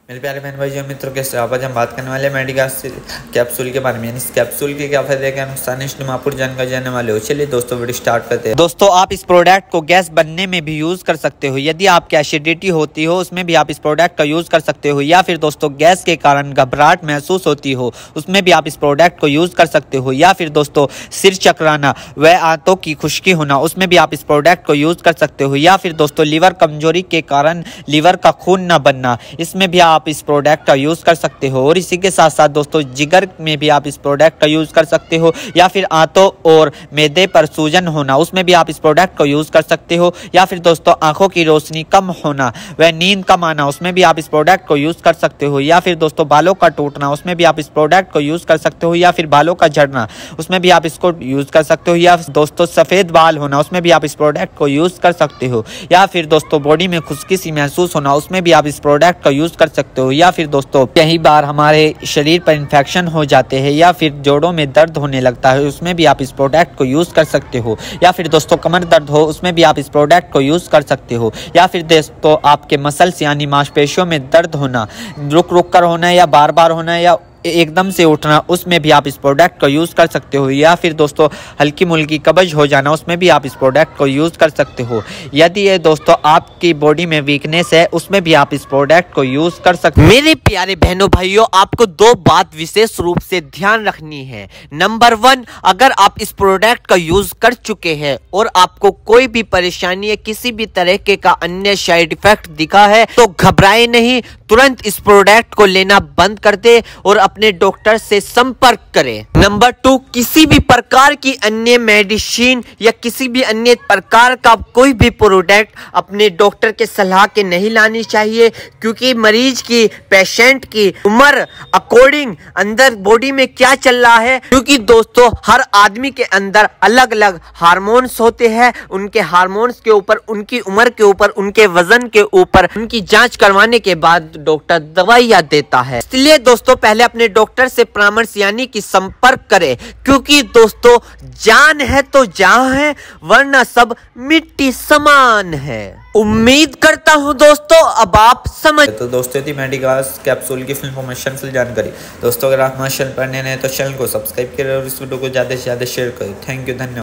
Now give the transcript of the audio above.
मेरे प्यारे बहन भाई मित्रों के आज हम बात करने वाले मेडिगैस कैप्सूल के बारे में, यानी इस कैप्सूल के क्या फायदे क्या नुकसान है, इसमें आप जानकर जाने वाले हो। चलिए दोस्तों वीडियो स्टार्ट करते हैं। दोस्तों आप इस प्रोडक्ट को गैस बनने में भी यूज कर सकते हो। यदि आपकी एसिडिटी होती हो उसमें भी आप इस प्रोडक्ट का यूज कर सकते हो, या फिर दोस्तों गैस के कारण घबराहट महसूस होती हो उसमें भी आप इस प्रोडक्ट को यूज कर सकते हो, या फिर दोस्तों सिर चकराना व आंतों की खुश्की होना उसमें भी आप इस प्रोडक्ट को यूज कर सकते हो, या फिर दोस्तों लीवर कमजोरी के कारण लीवर का खून न बनना इसमें भी आप इस प्रोडक्ट यूज कर सकते हो। और इसी के साथ साथ दोस्तों जिगर में भी आप इस प्रोडक्ट का यूज कर सकते हो, या फिर आंतों और मैदे पर सूजन होना उसमें भी आप इस प्रोडक्ट को यूज कर सकते हो, या फिर दोस्तों आंखों की रोशनी कम होना व नींद कम आना उसमें भी आप इस प्रोडक्ट को यूज कर सकते हो, या फिर दोस्तों बालों का टूटना उसमें भी आप इस प्रोडक्ट को यूज कर सकते हो, या फिर बालों का झड़ना उसमें भी आप इसको यूज कर सकते हो, या दोस्तों सफेद बाल होना उसमें भी आप इस प्रोडक्ट को यूज कर सकते हो, या फिर दोस्तों बॉडी में खुश्की सी महसूस होना उसमें भी आप इस प्रोडक्ट का यूज कर सकते हो, या फिर दोस्तों कई बार हमारे शरीर पर इन्फेक्शन हो जाते हैं या फिर जोड़ों में दर्द होने लगता है उसमें भी आप इस प्रोडक्ट को यूज कर सकते हो, या फिर दोस्तों कमर दर्द हो उसमें भी आप इस प्रोडक्ट को यूज कर सकते हो, या फिर दोस्तों आपके मसल्स यानी मांसपेशियों में दर्द होना, रुक रुक कर होना या बार बार होना या एकदम से उठना उसमें भी आप इस प्रोडक्ट को यूज कर सकते हो, या फिर दोस्तों हल्की मुल्की कब्ज हो जाना उसमें भी आप इस प्रोडक्ट को यूज कर सकते हो। यदि ये दोस्तों आपकी बॉडी में वीकनेस है उसमें भी आप इस प्रोडक्ट को यूज कर सकते हो। मेरे प्यारे बहनों भाइयों, आपको दो बात विशेष रूप से ध्यान रखनी है। नंबर 1, अगर आप इस प्रोडक्ट का यूज कर चुके हैं और आपको कोई भी परेशानी या किसी भी तरह का अन्य साइड इफेक्ट दिखा है तो घबराए नहीं, तुरंत इस प्रोडक्ट को लेना बंद कर दे और अपने डॉक्टर से संपर्क करें। नंबर 2, किसी भी प्रकार की अन्य मेडिसिन या किसी भी अन्य प्रकार का कोई भी प्रोडक्ट अपने डॉक्टर के सलाह के नहीं लानी चाहिए, क्योंकि मरीज की, पेशेंट की उम्र अकॉर्डिंग अंदर बॉडी में क्या चल रहा है, क्योंकि दोस्तों हर आदमी के अंदर अलग अलग हार्मोन्स होते हैं। उनके हार्मोन्स के ऊपर, उनकी उम्र के ऊपर, उनके वजन के ऊपर उनकी जांच करवाने के बाद डॉक्टर दवाइयां देता है। इसलिए दोस्तों पहले अपने डॉक्टर से परामर्श यानी कि संपर्क करें, क्योंकि दोस्तों जान है तो जहां है, वरना सब मिट्टी समान है। उम्मीद करता हूं दोस्तों अब आप समझ। तो दोस्तों थी मेडिगैस कैप्सूल की फुल इंफॉर्मेशन, फुल जानकारी। दोस्तों अगर आप हमारे चैनल पर नए हैं तो चैनल को सब्सक्राइब करें और इस वीडियो को ज़्यादा से ज़्यादा शेयर करें। थैंक यू, धन्यवाद।